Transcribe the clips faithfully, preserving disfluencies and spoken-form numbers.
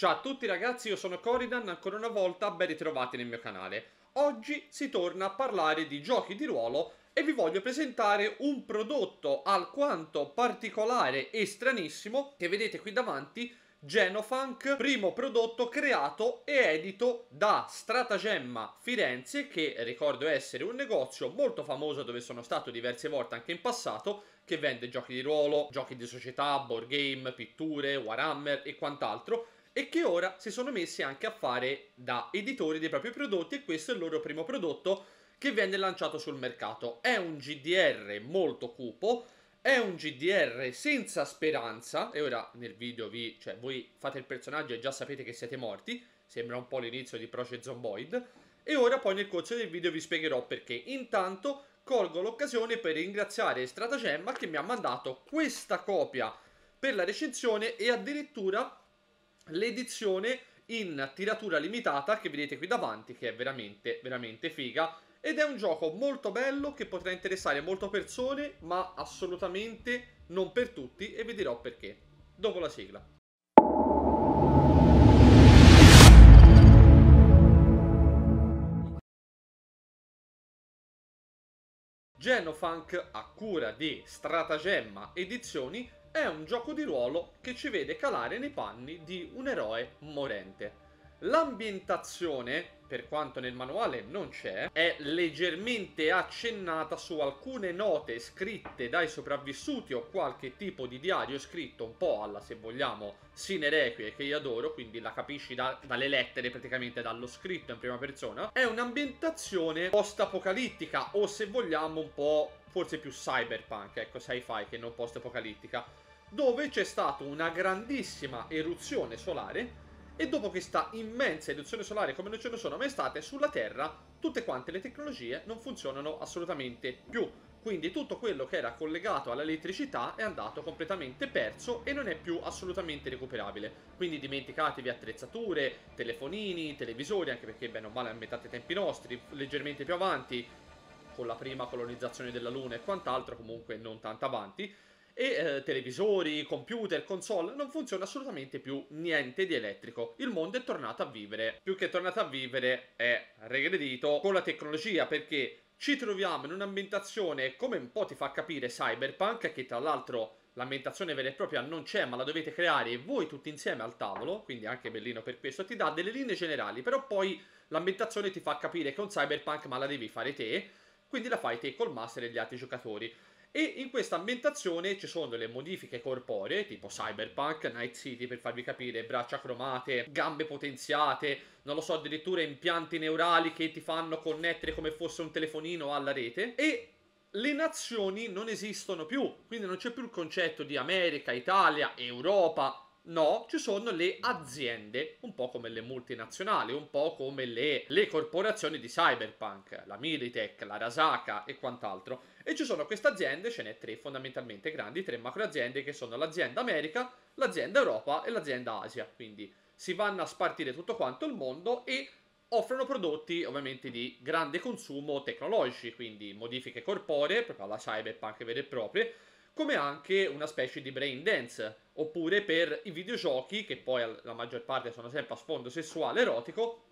Ciao a tutti ragazzi, io sono Coridan, ancora una volta ben ritrovati nel mio canale. Oggi si torna a parlare di giochi di ruolo e vi voglio presentare un prodotto alquanto particolare e stranissimo che vedete qui davanti, Genofunk, primo prodotto creato e edito da Stratagemma Firenze, che ricordo essere un negozio molto famoso dove sono stato diverse volte anche in passato, che vende giochi di ruolo, giochi di società, board game, pitture, Warhammer e quant'altro, e che ora si sono messi anche a fare da editori dei propri prodotti, e questo è il loro primo prodotto che viene lanciato sul mercato. È un G D R molto cupo, è un G D R senza speranza, e ora nel video vi, cioè voi fate il personaggio e già sapete che siete morti, sembra un po' l'inizio di Project Zomboid, e ora poi nel corso del video vi spiegherò perché. Intanto colgo l'occasione per ringraziare Stratagemma che mi ha mandato questa copia per la recensione e addirittura l'edizione in tiratura limitata che vedete qui davanti, che è veramente veramente figa, ed è un gioco molto bello che potrà interessare molte persone, ma assolutamente non per tutti, e vi dirò perché dopo la sigla. Genofunk, a cura di Stratagemma Edizioni, è un gioco di ruolo che ci vede calare nei panni di un eroe morente. L'ambientazione, per quanto nel manuale non c'è, è leggermente accennata su alcune note scritte dai sopravvissuti o qualche tipo di diario scritto un po' alla, se vogliamo, Sine Requie, che io adoro, quindi la capisci da, dalle lettere, praticamente dallo scritto in prima persona. È un'ambientazione post-apocalittica, o se vogliamo un po' forse più cyberpunk, ecco, sci-fi che non post-apocalittica, dove c'è stata una grandissima eruzione solare, e dopo questa immensa eruzione solare, come non ce ne sono mai state sulla Terra, tutte quante le tecnologie non funzionano assolutamente più. Quindi tutto quello che era collegato all'elettricità è andato completamente perso e non è più assolutamente recuperabile. Quindi dimenticatevi attrezzature, telefonini, televisori, anche perché bene o male a metà dei tempi nostri, leggermente più avanti, con la prima colonizzazione della Luna e quant'altro, comunque non tanto avanti, e eh, televisori, computer, console, non funziona assolutamente più niente di elettrico. Il mondo è tornato a vivere, più che tornato a vivere è regredito con la tecnologia, perché ci troviamo in un'ambientazione, come un po' ti fa capire Cyberpunk, che tra l'altro l'ambientazione vera e propria non c'è, ma la dovete creare voi tutti insieme al tavolo, quindi anche bellino per questo, ti dà delle linee generali, però poi l'ambientazione ti fa capire che è un Cyberpunk ma la devi fare te, quindi la fai te col master e gli altri giocatori. E in questa ambientazione ci sono delle modifiche corporee, tipo Cyberpunk, Night City per farvi capire, braccia cromate, gambe potenziate, non lo so, addirittura impianti neurali che ti fanno connettere come fosse un telefonino alla rete. E le nazioni non esistono più, quindi non c'è più il concetto di America, Italia, Europa. No, ci sono le aziende, un po' come le multinazionali, un po' come le, le corporazioni di Cyberpunk, la Militech, la Arasaka e quant'altro. E ci sono queste aziende, ce n'è tre fondamentalmente grandi, tre macro aziende, che sono l'azienda America, l'azienda Europa e l'azienda Asia. Quindi si vanno a spartire tutto quanto il mondo e offrono prodotti ovviamente di grande consumo tecnologici, quindi modifiche corporee, proprio alla Cyberpunk vere e proprie, come anche una specie di brain dance, oppure per i videogiochi, che poi la maggior parte sono sempre a sfondo sessuale erotico,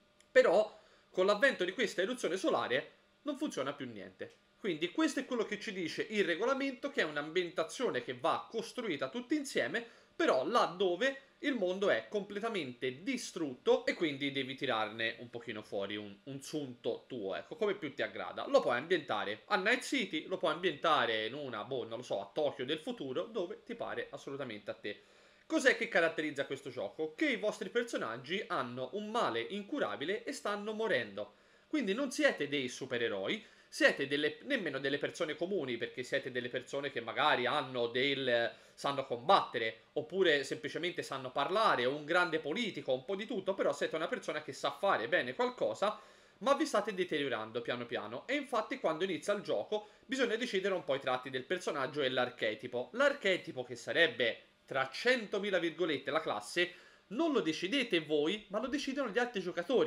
però con l'avvento di questa eruzione solare non funziona più niente. Quindi questo è quello che ci dice il regolamento, che è un'ambientazione che va costruita tutti insieme, però laddove il mondo è completamente distrutto e quindi devi tirarne un pochino fuori un, un sunto tuo, ecco, come più ti aggrada. Lo puoi ambientare a Night City, lo puoi ambientare in una, boh, non lo so, a Tokyo del futuro, dove ti pare assolutamente a te. Cos'è che caratterizza questo gioco? Che i vostri personaggi hanno un male incurabile e stanno morendo. Quindi non siete dei supereroi, siete delle, nemmeno delle persone comuni, perché siete delle persone che magari hanno del, sanno combattere, oppure semplicemente sanno parlare, o un grande politico, un po' di tutto, però siete una persona che sa fare bene qualcosa, ma vi state deteriorando piano piano. E infatti quando inizia il gioco bisogna decidere un po' i tratti del personaggio e l'archetipo. L'archetipo, che sarebbe tra centomila virgolette la classe, non lo decidete voi, ma lo decidono gli altri giocatori.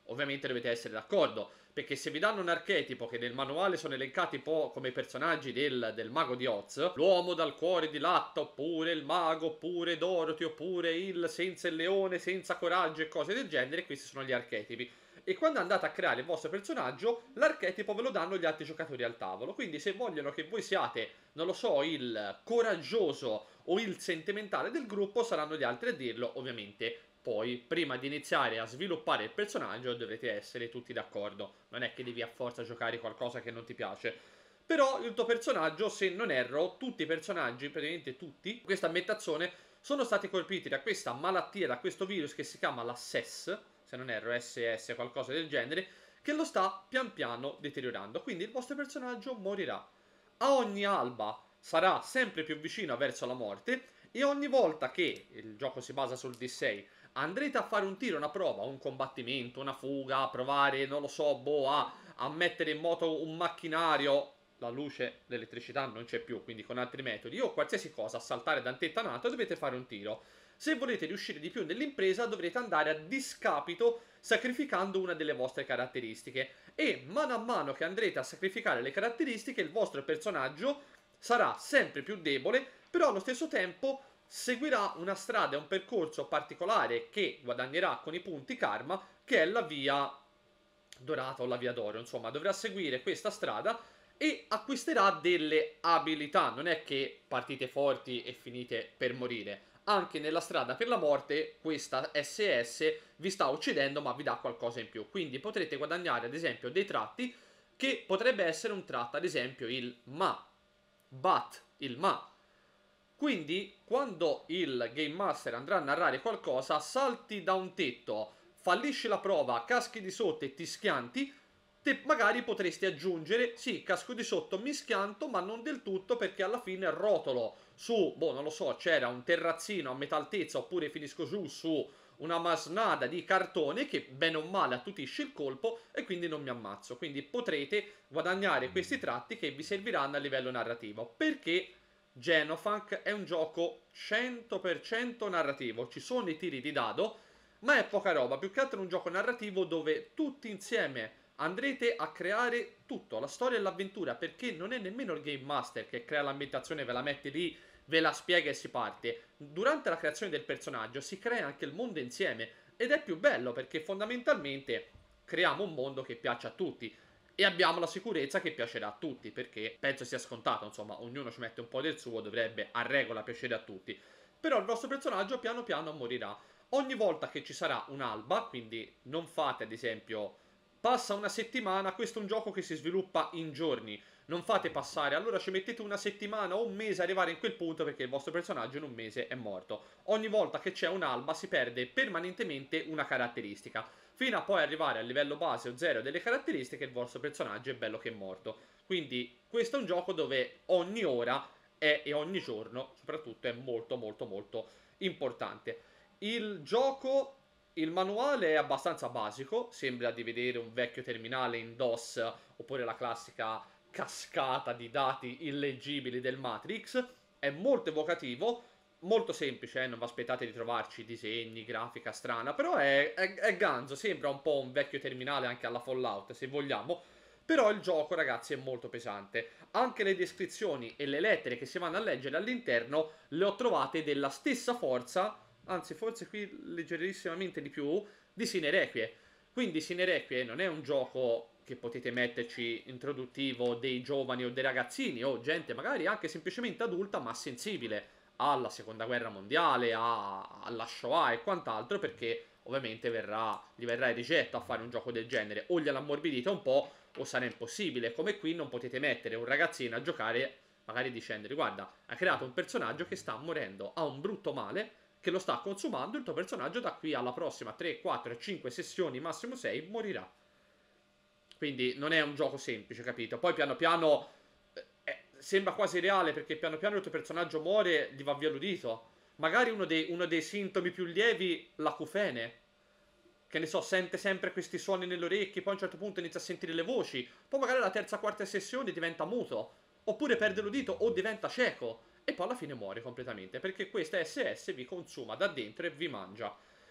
ovviamente dovete essere d'accordo, perché se vi danno un archetipo che nel manuale sono elencati un po' come personaggi del, del mago di Oz, l'uomo dal cuore di latta, oppure il mago, oppure Dorothy, oppure il senza il leone, senza coraggio e cose del genere, questi sono gli archetipi. E quando andate a creare il vostro personaggio, l'archetipo ve lo danno gli altri giocatori al tavolo. Quindi se vogliono che voi siate, non lo so, il coraggioso o il sentimentale del gruppo, saranno gli altri a dirlo, ovviamente. Poi, prima di iniziare a sviluppare il personaggio, dovrete essere tutti d'accordo. Non è che devi a forza giocare qualcosa che non ti piace. Però il tuo personaggio, se non erro, tutti i personaggi, praticamente tutti, questa ambientazione, sono stati colpiti da questa malattia, da questo virus che si chiama la S E S, se non erro S S, qualcosa del genere, che lo sta pian piano deteriorando. Quindi il vostro personaggio morirà. A ogni alba sarà sempre più vicino verso la morte e ogni volta che, il gioco si basa sul D sei, andrete a fare un tiro, una prova, un combattimento, una fuga, a provare, non lo so, boh, a, a mettere in moto un macchinario, la luce, l'elettricità non c'è più, quindi con altri metodi, o qualsiasi cosa, a saltare da un tettanato, dovete fare un tiro. Se volete riuscire di più nell'impresa, dovrete andare a discapito sacrificando una delle vostre caratteristiche. E mano a mano che andrete a sacrificare le caratteristiche, il vostro personaggio sarà sempre più debole, però allo stesso tempo seguirà una strada e un percorso particolare che guadagnerà con i punti karma, che è la via dorata o la via d'oro. Insomma, dovrà seguire questa strada e acquisterà delle abilità. Non è che partite forti e finite per morire. Anche nella strada per la morte questa S S vi sta uccidendo, ma vi dà qualcosa in più. Quindi potrete guadagnare ad esempio dei tratti, che potrebbe essere un tratto, ad esempio il ma, but, il ma. Quindi quando il Game Master andrà a narrare qualcosa, salti da un tetto, fallisci la prova, caschi di sotto e ti schianti, te magari potresti aggiungere, sì, casco di sotto, mi schianto, ma non del tutto, perché alla fine rotolo su, boh, non lo so, c'era un terrazzino a metà altezza, oppure finisco giù su una masnada di cartone che bene o male attutisce il colpo e quindi non mi ammazzo. Quindi potrete guadagnare questi tratti che vi serviranno a livello narrativo. Perché Genofunk è un gioco cento per cento narrativo, ci sono i tiri di dado, ma è poca roba, più che altro è un gioco narrativo dove tutti insieme andrete a creare tutto, la storia e l'avventura, perché non è nemmeno il Game Master che crea l'ambientazione, ve la mette lì, ve la spiega e si parte. Durante la creazione del personaggio si crea anche il mondo insieme ed è più bello perché fondamentalmente creiamo un mondo che piace a tutti e abbiamo la sicurezza che piacerà a tutti, perché penso sia scontato, insomma, ognuno ci mette un po' del suo, dovrebbe a regola piacere a tutti. Però il vostro personaggio piano piano morirà. Ogni volta che ci sarà un'alba, quindi non fate ad esempio passa una settimana, questo è un gioco che si sviluppa in giorni, non fate passare, allora ci mettete una settimana o un mese a arrivare in quel punto perché il vostro personaggio in un mese è morto. Ogni volta che c'è un'alba si perde permanentemente una caratteristica, fino a poi arrivare al livello base o zero delle caratteristiche il vostro personaggio è bello che è morto. Quindi questo è un gioco dove ogni ora è, e ogni giorno soprattutto è molto molto molto importante. Il gioco... Il manuale è abbastanza basico, sembra di vedere un vecchio terminale in DOS oppure la classica cascata di dati illeggibili del Matrix. È molto evocativo, molto semplice, eh? Non vi aspettate di trovarci disegni, grafica strana, però è, è, è ganzo, sembra un po' un vecchio terminale anche alla Fallout se vogliamo. Però il gioco, ragazzi, è molto pesante. Anche le descrizioni e le lettere che si vanno a leggere all'interno le ho trovate della stessa forza, anzi forse qui leggerissimamente di più, di Sine Requie. Quindi Sine Requie non è un gioco che potete metterci introduttivo dei giovani o dei ragazzini o gente magari anche semplicemente adulta ma sensibile alla seconda guerra mondiale, a, alla Shoah e quant'altro, perché ovviamente verrà, gli verrà il rigetto a fare un gioco del genere, o gliela ammorbidite un po' o sarà impossibile. Come qui non potete mettere un ragazzino a giocare magari dicendogli guarda, hai creato un personaggio che sta morendo, ha un brutto male che lo sta consumando, il tuo personaggio da qui alla prossima tre, quattro, cinque sessioni, massimo sei, morirà. Quindi non è un gioco semplice, capito? Poi piano piano eh, sembra quasi reale, perché piano piano il tuo personaggio muore, gli va via l'udito. Magari uno dei, uno dei sintomi più lievi, l'acufene. Che ne so, sente sempre questi suoni nelle orecchie, poi a un certo punto inizia a sentire le voci, poi magari alla terza, quarta sessione diventa muto, oppure perde l'udito o diventa cieco. E poi alla fine muore completamente, perché questa S S vi consuma da dentro e vi mangia.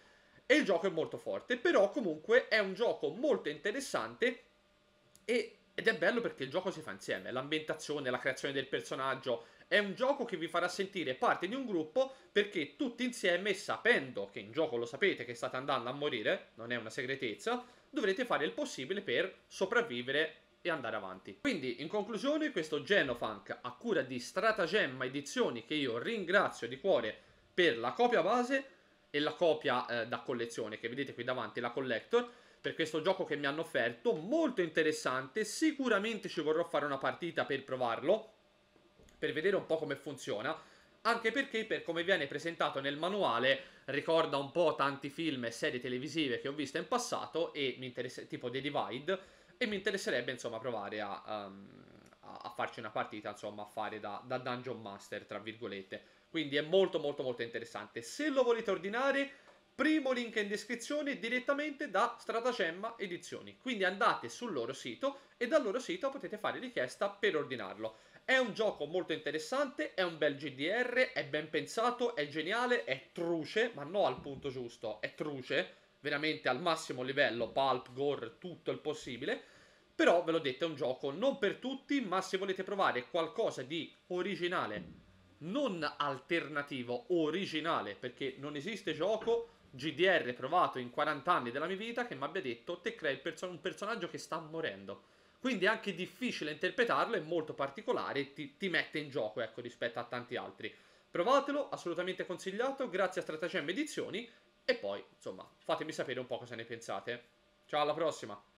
e il gioco è molto forte, però comunque è un gioco molto interessante e, ed è bello perché il gioco si fa insieme, l'ambientazione, la creazione del personaggio, è un gioco che vi farà sentire parte di un gruppo perché tutti insieme, sapendo che in gioco lo sapete che state andando a morire, non è una segretezza, dovrete fare il possibile per sopravvivere e andare avanti. Quindi, in conclusione, questo Genofunk a cura di Stratagemma Edizioni, che io ringrazio di cuore per la copia base e la copia eh, da collezione, che vedete qui davanti, la Collector, per questo gioco che mi hanno offerto, molto interessante, sicuramente ci vorrò fare una partita per provarlo, per vedere un po' come funziona, anche perché per come viene presentato nel manuale ricorda un po' tanti film e serie televisive che ho visto in passato e mi interessa, tipo The Divide, e mi interesserebbe insomma provare a, um, a farci una partita, insomma a fare da, da Dungeon Master tra virgolette. Quindi è molto molto molto interessante. Se lo volete ordinare, primo link in descrizione direttamente da Stratagemma Edizioni. Quindi andate sul loro sito e dal loro sito potete fare richiesta per ordinarlo. È un gioco molto interessante, è un bel G D R, è ben pensato, è geniale, è truce, ma no al punto giusto, è truce, veramente al massimo livello, pulp, gore, tutto il possibile. Però ve l'ho detto, è un gioco non per tutti, ma se volete provare qualcosa di originale, non alternativo, originale, perché non esiste gioco G D R provato in quaranta anni della mia vita che mi abbia detto te crei perso un personaggio che sta morendo. Quindi è anche difficile interpretarlo, è molto particolare, ti, ti mette in gioco, ecco, rispetto a tanti altri. Provatelo, assolutamente consigliato, grazie a Stratagemma Edizioni, e poi, insomma, fatemi sapere un po' cosa ne pensate. Ciao, alla prossima!